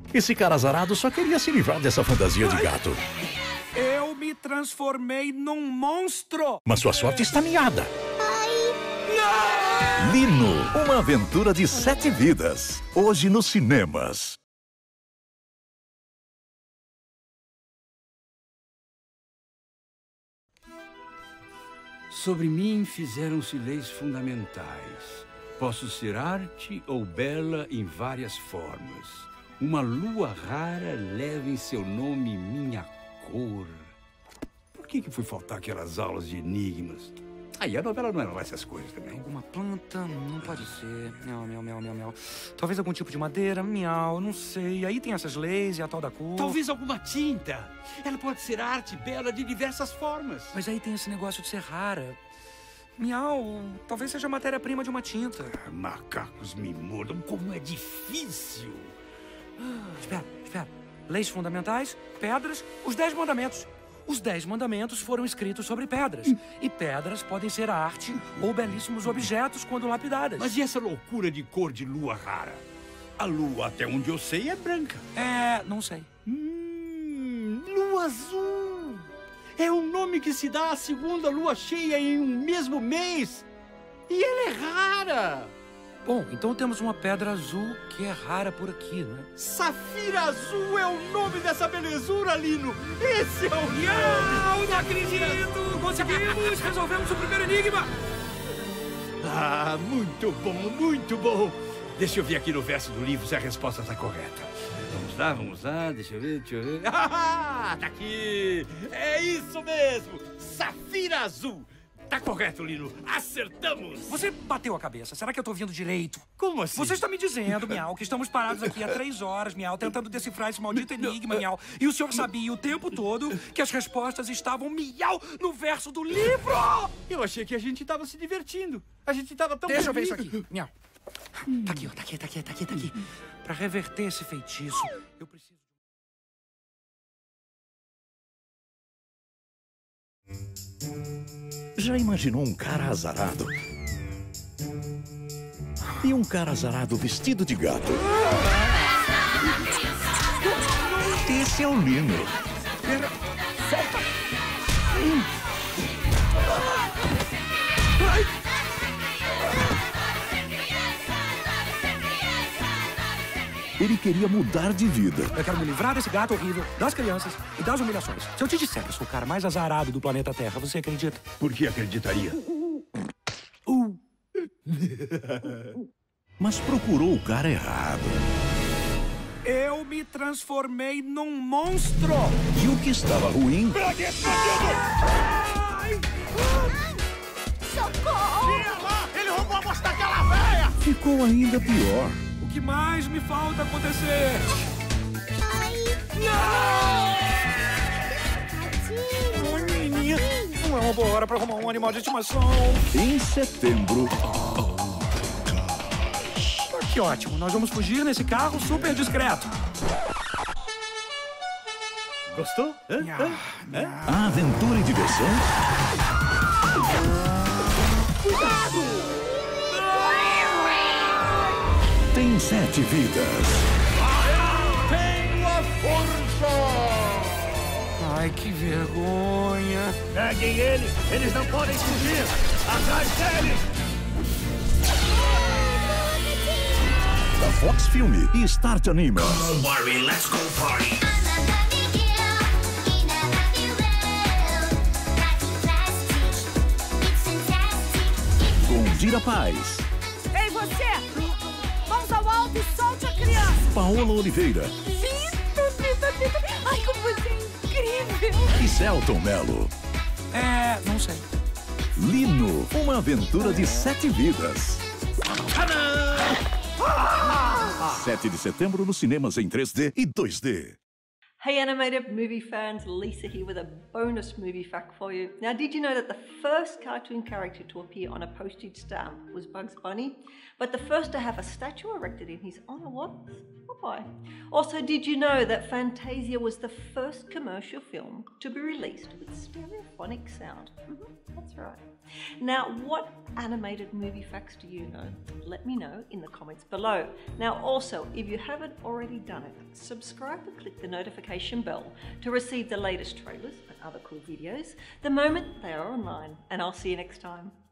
Esse cara azarado só queria se livrar dessa fantasia de gato. Eu me transformei num monstro! Mas sua sorte está minhada. Não! Lino, uma aventura de 7 vidas. Hoje nos cinemas. Sobre mim fizeram-se leis fundamentais. Posso ser arte ou bela em várias formas. Uma lua rara leva em seu nome minha cor. Por que foi faltar aquelas aulas de enigmas? Aí a novela não era lá essas coisas também. Alguma planta? Não pode ser. Miau, miau, miau, miau, miau. Talvez algum tipo de madeira? Miau, não sei. Aí tem essas leis e a tal da cor. Talvez alguma tinta. Ela pode ser arte bela de diversas formas. Mas aí tem esse negócio de ser rara. Miau, talvez seja matéria-prima de uma tinta. Macacos me mordam, como é difícil. Espera. Leis fundamentais, pedras, os 10 mandamentos. Os 10 mandamentos foram escritos sobre pedras. E pedras podem ser arte ou belíssimos objetos quando lapidadas. Mas e essa loucura de cor de lua rara? A lua, até onde eu sei, é branca. Não sei. Lua azul. É o nome que se dá à segunda lua cheia em um mesmo mês. E ela é rara. Bom, então temos uma pedra azul que é rara por aqui, né? Safira azul é o nome dessa belezura, Lino. Esse é o Não acredito! Conseguimos! Resolvemos o primeiro enigma! Ah, muito bom, muito bom. Deixa eu ver aqui no verso do livro se a resposta está correta. Vamos lá, deixa eu ver. Ah, tá aqui! É isso mesmo! Safira azul! Tá correto, Lino. Acertamos! Você bateu a cabeça. Será que eu tô ouvindo direito? Como assim? Você está me dizendo, Miau, que estamos parados aqui há 3 horas, Miau, tentando decifrar esse maldito enigma, Miau. E o senhor sabia o tempo todo que as respostas estavam, Miau, no verso do livro! Eu achei que a gente tava se divertindo. A gente tava tão... Deixa eu ver isso aqui, Miau. Tá aqui, ó. Tá aqui. Pra reverter esse feitiço, eu preciso... Já imaginou um cara azarado? E um cara azarado vestido de gato? Esse é o Lino. Solta! Ele queria mudar de vida. Eu quero me livrar desse gato horrível, das crianças e das humilhações. Se eu te disser que eu sou o cara mais azarado do planeta Terra, você acredita? Por que acreditaria? Mas procurou o cara errado. Eu me transformei num monstro! E o que estava ruim... Socorro! Tira lá! Ele roubou a moça daquela véia! ficou ainda pior. O que mais me falta acontecer? Ai, menininha, não é uma boa hora pra arrumar um animal de estimação. Em setembro... Que ótimo, nós vamos fugir nesse carro super discreto. Gostou? A aventura e diversão... Tem 7 vidas. Tenho a força! Ai, que vergonha. Peguem ele! Eles não podem fugir! Atrás deles! Da Fox Filme e Start Animas. Come on, Barbie, let's go party. Com Dira Paz, Ei, você! Mãos ao alto e solte a criança! Paola Oliveira Vitor! Ai, como você é incrível! e Celton Mello. Não sei. Lino, uma aventura de 7 vidas. 7 de setembro nos cinemas em 3D e 2D. Hey animated movie fans, Lisa here with a bonus movie fact for you. Now, did you know that the first cartoon character to appear on a postage stamp was Bugs Bunny? but the first to have a statue erected in his honour was Popeye. Also, did you know that Fantasia was the first commercial film to be released with stereophonic sound? That's right. Now, what animated movie facts do you know? Let me know in the comments below. Now, also, if you haven't already done it, subscribe and click the notification bell to receive the latest trailers and other cool videos the moment they are online. And I'll see you next time.